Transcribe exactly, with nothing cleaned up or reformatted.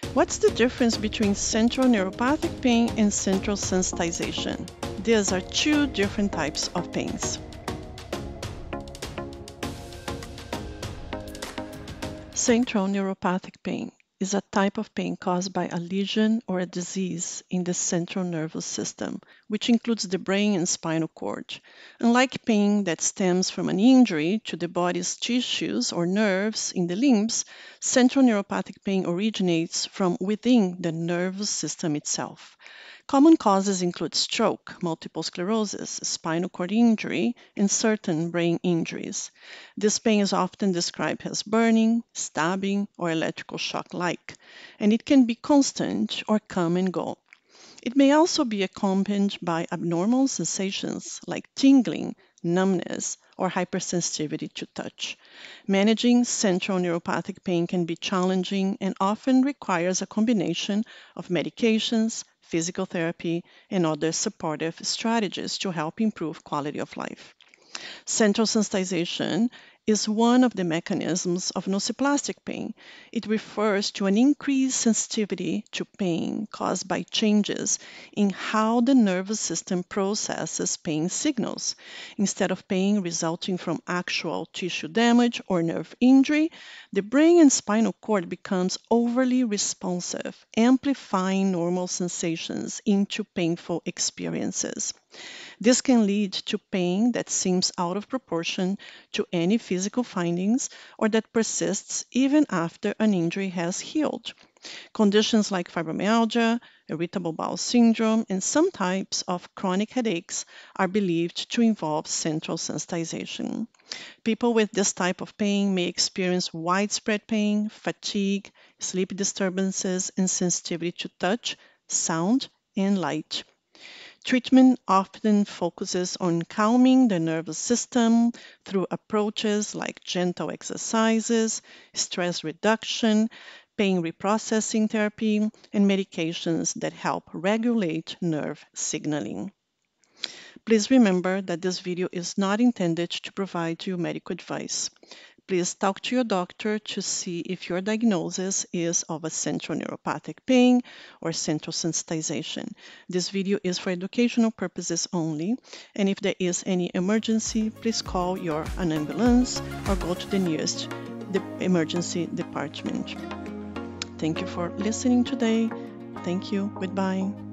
What's the difference between central neuropathic pain and central sensitization? These are two different types of pains. Central neuropathic pain is a type of pain caused by a lesion or a disease in the central nervous system, which includes the brain and spinal cord. Unlike pain that stems from an injury to the body's tissues or nerves in the limbs, central neuropathic pain originates from within the nervous system itself. Common causes include stroke, multiple sclerosis, spinal cord injury, and certain brain injuries. This pain is often described as burning, stabbing, or electrical shock-like, and it can be constant or come and go. It may also be accompanied by abnormal sensations like tingling, numbness, or hypersensitivity to touch. Managing central neuropathic pain can be challenging and often requires a combination of medications, physical therapy, and other supportive strategies to help improve quality of life. Central sensitization is one of the mechanisms of nociplastic pain. It refers to an increased sensitivity to pain caused by changes in how the nervous system processes pain signals. Instead of pain resulting from actual tissue damage or nerve injury, the brain and spinal cord becomes overly responsive, amplifying normal sensations into painful experiences. This can lead to pain that seems out of proportion to any physical findings or that persists even after an injury has healed. Conditions like fibromyalgia, irritable bowel syndrome, and some types of chronic headaches are believed to involve central sensitization. People with this type of pain may experience widespread pain, fatigue, sleep disturbances, and sensitivity to touch, sound, and light. Treatment often focuses on calming the nervous system through approaches like gentle exercises, stress reduction, pain reprocessing therapy, and medications that help regulate nerve signaling. Please remember that this video is not intended to provide you medical advice. Please talk to your doctor to see if your diagnosis is of a central neuropathic pain or central sensitization. This video is for educational purposes only, and if there is any emergency, please call your an ambulance or go to the nearest the emergency department. Thank you for listening today. Thank you. Goodbye.